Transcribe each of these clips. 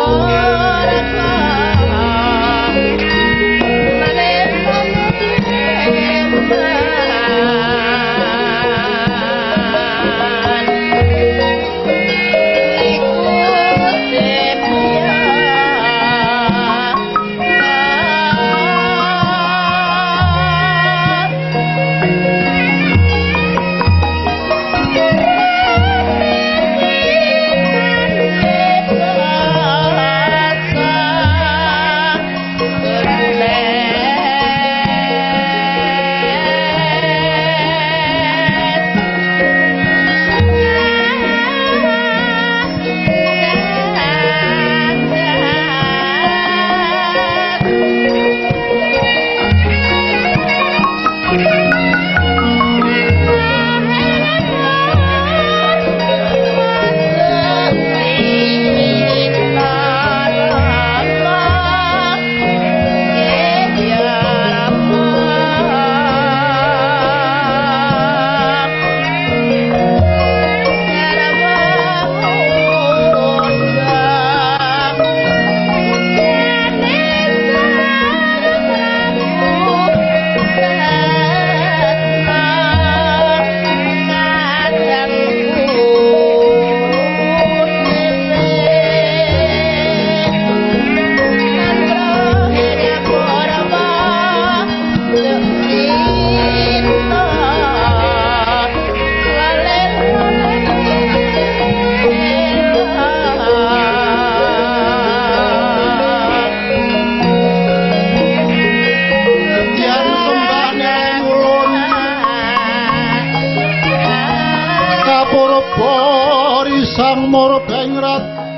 Sang Morbengrat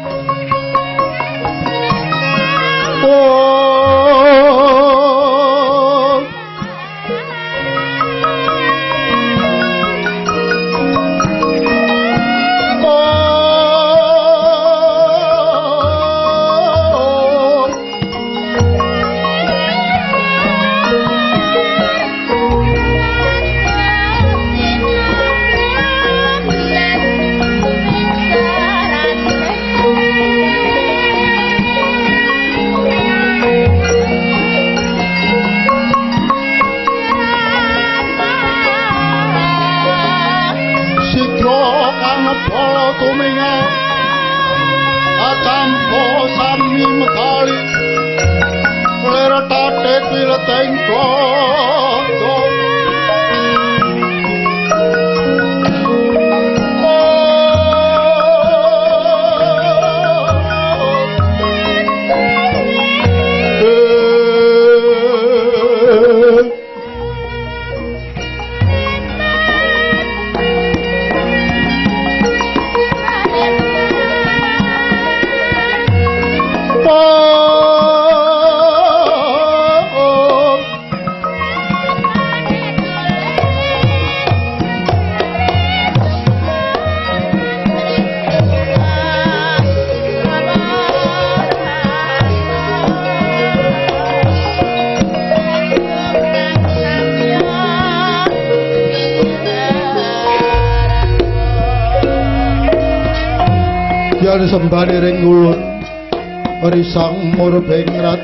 sembah ring ulun Risang Morbengrat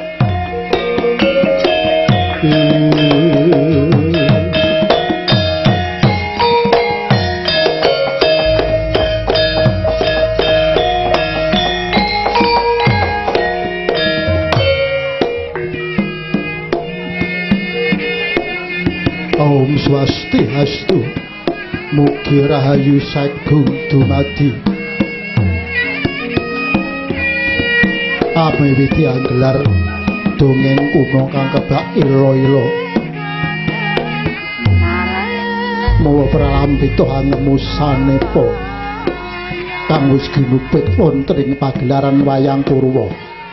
Om Swastiastu mugi rahayu sagung dumadi miwiti anggelar dongeng kuno kang kebak ilo-ilo mawa pralambita anemu sanepa kang wis ginupit wonten ing pagelaran wayang Purwa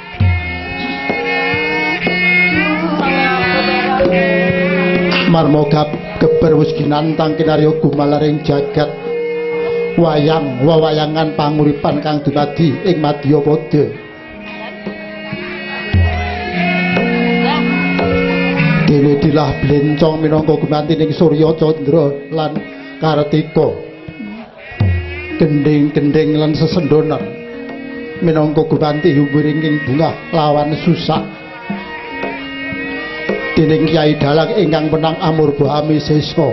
marmoga geber wis ginantang kinarya gumalaring jagat wayang wewayangan panguripan kang dumadi ing Madyapada dene dilah blencong minangka gumantining Surya Candra lan Kartika gending-gending lan sesendonan minangka gumanti humringing bunga lawan susah dening Kyai Dalang ingkang menang amurba amisesa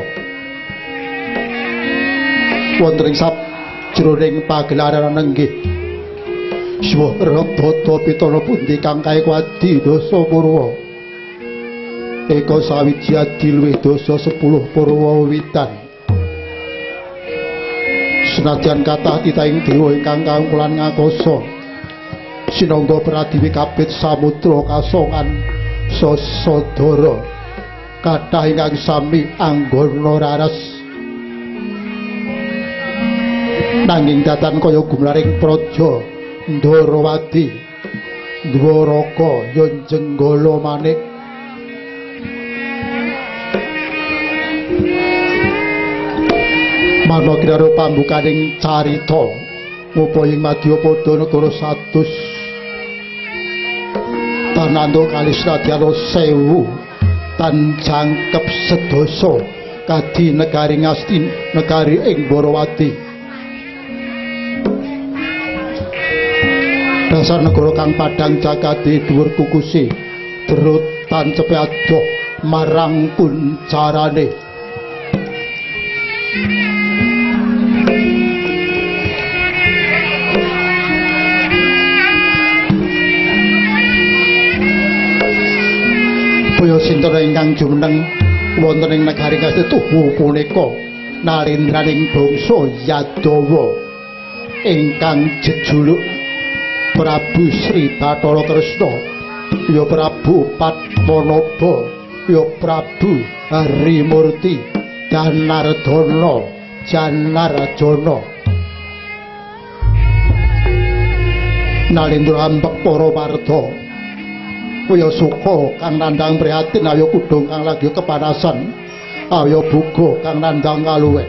wonten ing sajroning pagelaran nenggih swara tata pitana pundi kang kaekwadi dosa purwa eka sawiji adi luwih dosa 10 purwa wiwitan senajan kathah titahing dewa ingkang kangkulan ngakoso sinangga pradiwi kabeh samudra kasongan sasadara kathah ingkang sami anggana raras nanging datan kaya gumlaring praja Ndarawati Dwaraka Yonjenggala manik mana kiraro pambukaning carita ngupaya ing Madyapada negara satus tanando kalis radyana 1000 tan jangkep sedasa kadi negari Ngastin negari ing Borawati dasar negara kang padhang jagade dhuwur kukusi derut tancepe adoh marang kuncarane Boyo sinten ingkang jumeneng wonten ing negari Kastutuhu punika nalendraning bangsa Yadawa ingkang jejuluk Prabu Sri Bathara Kresna ya Prabu Padmanaba ya Prabu Harimurti Janardana Janarjana nalendra ambek para warta kaya suka kang nandhang prihatin ayo kudung kang lagi kepanasan ayo buga kang nandhang kaluwen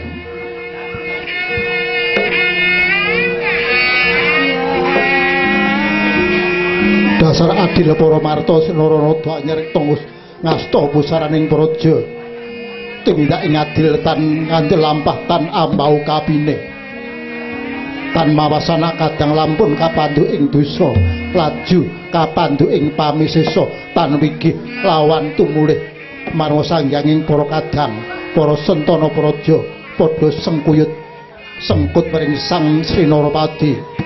dasar adil para marta Senarada nyrekta ngasta pusaraning praja tumindak ing adil tan ngandel lampah tan ambau kapine tan mawasana kadang lampun kapandhu ing dosa laju kapandhu ing pamisesa tan wigih lawan tumulih marang sangganging para kadang para sentana praja padha sengkuyut sengkut maring Sang Sri Narapati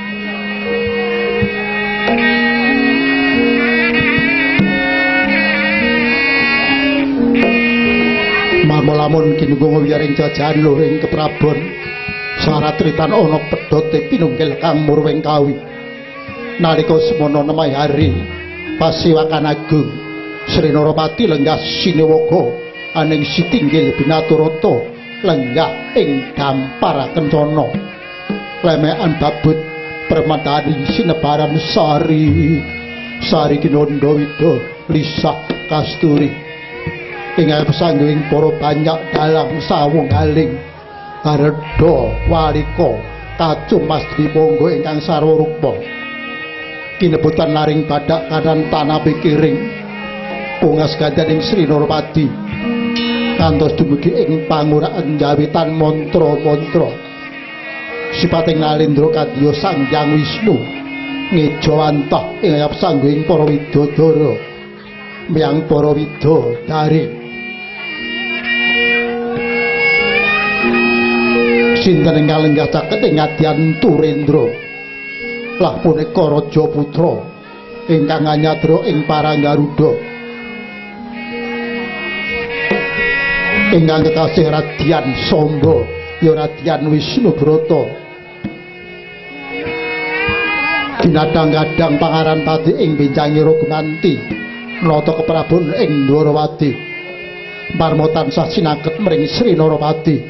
lamun kinunggung wiyaring jajahan luring keprabon saratritan ana pedhote pinunggil kang murwing kawi nalika semana nemahe hari pasiwakan agung Sri Narapati lenggah sinewaga aning sitinggil binaturata lenggah ing dampar kencana lemekan babut permadani sinebaran sari kinanda wida lisah kasturi ing pesangguing para banyak dalang sawung aling areda walika kacumas dipangga ingkang sarwa rupa kinebutan laring badak kanan tanah pikiring pungas gandaning Sri Narapati kantos dumugi ing pangurakan jawitan mantra-mantra sipating nalendra kadya Sang Hyang Wisnu ngejawantah ing pesangguing para widodara miyang para widodari sinten ingkang lenggah caket ing adyan Turendra lah punika Raja Putra ingkang anyadra ing Paranggaruda ingkang kekasih Radyan Samba ya Radyan Wisnubrata dinadang-adang pangaran pati ing benjangira gumanti nata keprabon ing Dwarawati marma tansah sinaket mring Sri Narapati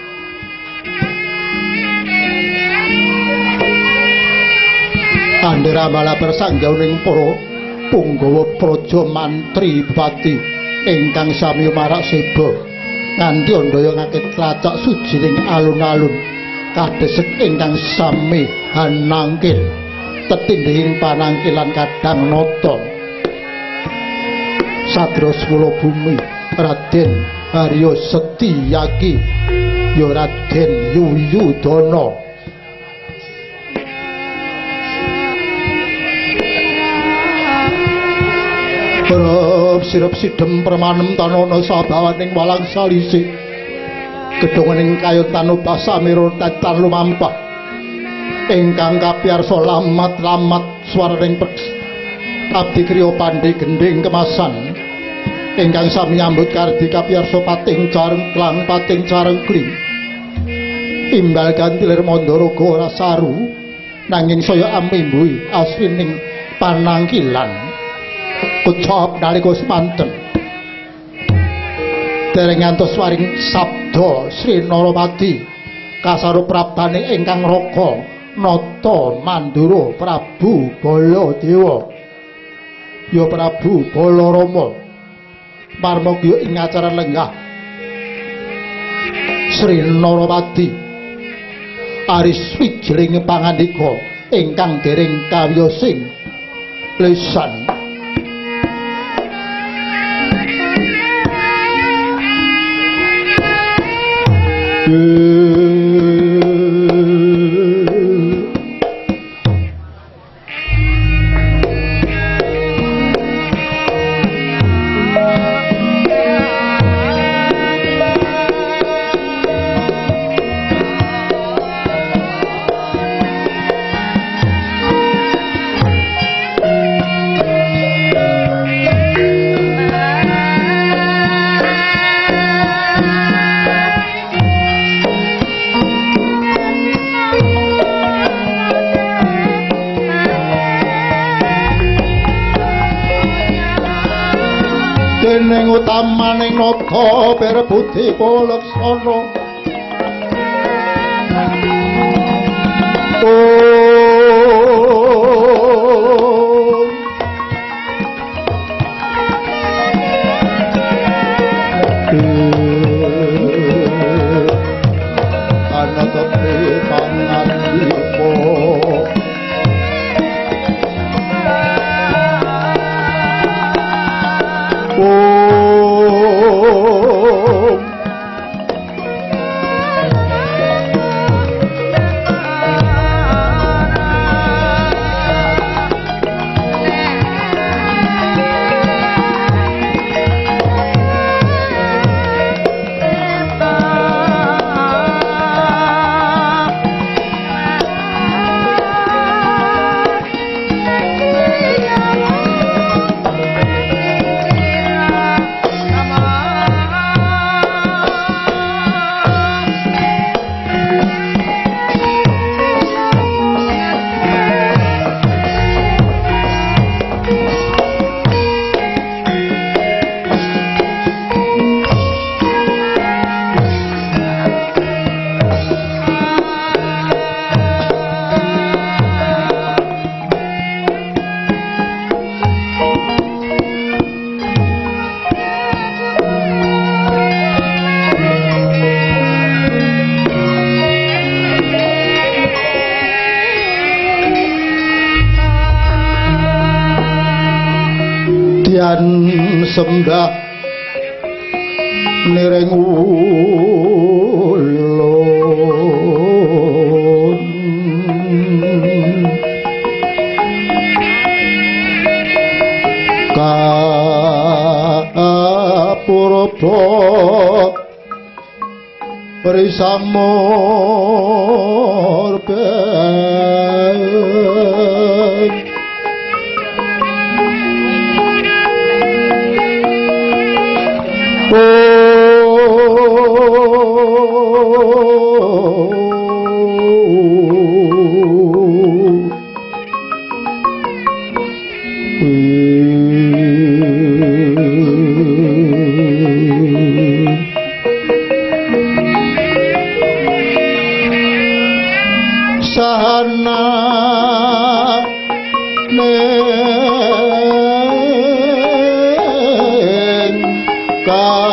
andhera malah persanggawaning para punggawa praja mantri bupati ingkang sami marak seba nganti andaya ngakit tlacak sujining alun-alun kadhesek ingkang sami hanangkil tetindhing panangkilan kadang nata Sadra Semula Bumi Raden Arya Setyaki ya Raden Yuyudana sirep sidhem permanem tanana sabawaning walang salisi gedhongening kayutan ubah samira tatan lumampah ingkang kapiyarsa lamat-lamat swaraning abdi kriya pandhe gending kemasan ingkang sami nyambut kardi kapiyarsa pating carengklang pating carengkling imbal gantilir mandaraga ora saru nanging saya amimbuhi aslining panangkilan kecap nalika semanten dereng ngantos waring sabda Sri Naramadi kasaruprabane ingkang raka nata Mandura Prabu Baladewa ya Prabu Balarama marmagya ing acara lenggah Sri Naramadi aris wijiling pangandika ingkang dereng kawiyosing lisan utamaning nata perebudi palaksana anatapi pangandipa sembah nireng ulun kapurba prisamurben sahana neng